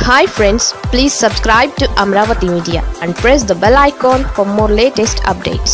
Hi friends, please subscribe to Amravati Media and press the bell icon for more latest updates.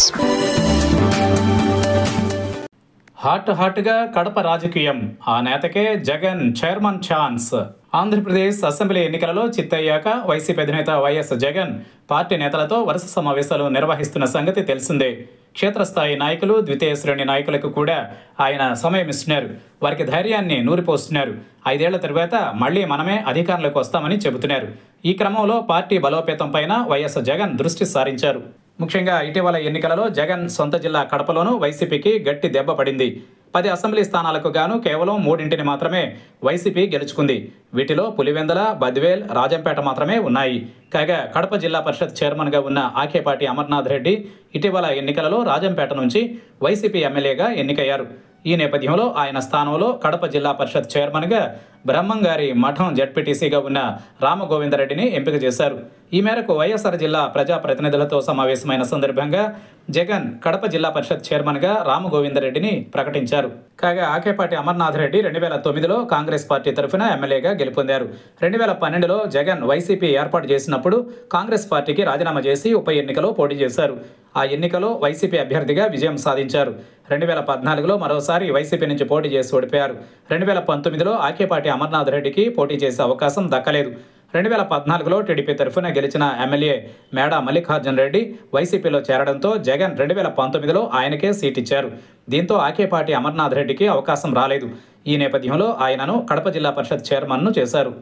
హాట్గా కడప రాజకీయం ఆ నేతకే Jagan chairman chance. Andhra Pradesh assembly ఎన్నికలలో చిత్తయ్యాక YCP అధినేత వైఎస్ జగన్ పార్టీ నేతలతో వరుస సమావేశాలు నిర్వహిస్తున్న సంగతి తెలిసిందే. క్షేత్రస్థాయి నాయకులు, ద్వితీయ శ్రేణి నాయకులకు కూడా ఆయన సమయం ఇస్తున్నారు. వారికి ధైర్యాన్ని నూరిపోస్తున్నారు. 5 ఏళ్ల తరువాత మళ్లీ మనమే అధికారంలోకి వస్తామని చెబుతున్నారు. ఈ క్రమంలో పార్టీ బలోపేతం పైన వైఎస్ జగన్ దృష్టి సారించారు. ముఖ్యంగా ఇటీవల ఎన్నికలలో జగన్ సొంత జిల్లా కడపలోనూ వైసీపీకి గట్టి దెబ్బ పడింది. 10 అసెంబ్లీ స్థానాలకు గాను కేవలం 3 మాత్రమే వైసీపీ గెలుచుకుంది. వీటిలో పులివెందుల, బద్వేల్, రాజంపేట మాత్రమే ఉన్నాయి. కాగా కడప జిల్లా పరిషత్ చైర్మన్గా ఉన్న ఆకేపాటి అమర్నాథ్ రెడ్డి ఇటీవల ఎన్నికలలో రాజంపేట నుంచి వైసీపీ ఎమ్మెల్యేగా ఎన్నికయ్యారు. ఈ నేపథ్యంలో ఆయన స్థానంలో కడప జిల్లా పరిషత్ చైర్మన్గా బ్రహ్మంగారి మఠం జడ్పీటీసీగా ఉన్న రామగోవిందరెడ్డిని ఎంపిక చేశారు. ఈ మేరకు వైఎస్ఆర్ జిల్లా ప్రజాప్రతినిధులతో సమావేశమైన సందర్భంగా జగన్ కడప జిల్లా పరిషత్ చైర్మన్గా రామగోవిందరెడ్డిని ప్రకటించారు. కాగా ఆకేపాటి అమర్నాథ్ రెడ్డి 2009లో కాంగ్రెస్ పార్టీ తరఫున ఎమ్మెల్యేగా గెలుపొందారు. 2012లో జగన్ వైసీపీ ఏర్పాటు చేసినప్పుడు కాంగ్రెస్ పార్టీకి రాజీనామా చేసి ఉప ఎన్నికలో పోటీ చేశారు. ఆ ఎన్నికలో వైసీపీ అభ్యర్థిగా విజయం సాధించారు. 2014లో మరోసారి వైసీపీ నుంచి పోటీ చేసి ఓడిపోయారు. 2019లో ఆకేపాటి అమర్నాథ్ రెడ్డికి పోటీ చేసే అవకాశం దక్కలేదు. 2014లో టీడీపీ తరఫున గెలిచిన ఎమ్మెల్యే మేడా మల్లికార్జున రెడ్డి వైసీపీలో చేరడంతో జగన్ 2019లో ఆయనకే సీట్ ఇచ్చారు. దీంతో ఆకేపాటి అమర్నాథ్ రెడ్డికి అవకాశం రాలేదు. ఈ నేపథ్యంలో ఆయనను కడప జిల్లా పరిషత్ చైర్మన్ను చేశారు.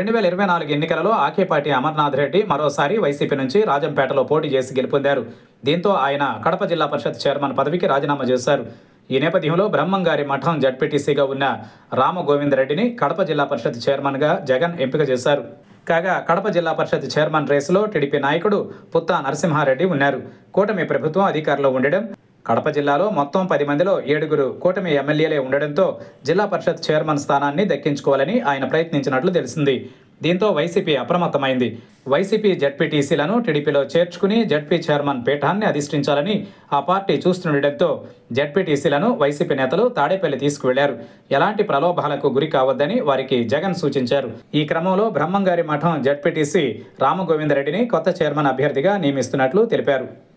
2024 ఎన్నికలలో ఆకేపాటి అమర్నాథ్ రెడ్డి మరోసారి వైసీపీ నుంచి రాజంపేటలో పోటీ చేసి గెలుపొందారు. దీంతో ఆయన కడప జిల్లా పరిషత్ చైర్మన్ పదవికి రాజీనామా చేశారు. ఈ నేపథ్యంలో బ్రహ్మంగారి మఠం జడ్పీటీసీగా ఉన్న రామగోవిందరెడ్డిని కడప జిల్లా పరిషత్ చైర్మన్గా జగన్ ఎంపిక చేశారు. కాగా కడప జిల్లా పరిషత్ చైర్మన్ రేసులో టీడీపీ నాయకుడు పుత్తా నరసింహారెడ్డి ఉన్నారు. కూటమి ప్రభుత్వం అధికారంలో ఉండడం, కడప జిల్లాలో మొత్తం 10 మందిలో 7 కూటమి ఎమ్మెల్యేలే ఉండడంతో జిల్లా పరిషత్ చైర్మన్ స్థానాన్ని దక్కించుకోవాలని ఆయన ప్రయత్నించినట్లు తెలిసింది. దీంతో వైసీపీ అప్రమత్తమైంది. వైసీపీ జడ్పీటీసీలను టీడీపీలో చేర్చుకుని జడ్పీ చైర్మన్ పీఠాన్ని అధిష్ఠించాలని ఆ పార్టీ చూస్తుండటంతో జడ్పీటీసీలను వైసీపీ నేతలు తాడేపల్లి తీసుకువెళ్లారు. ఎలాంటి ప్రలోభాలకు గురి కావద్దని వారికి జగన్ సూచించారు. ఈ క్రమంలో బ్రహ్మంగారి మఠం జడ్పీటీసీ రామగోవిందరెడ్డిని కొత్త చైర్మన్ అభ్యర్థిగా నియమిస్తున్నట్లు తెలిపారు.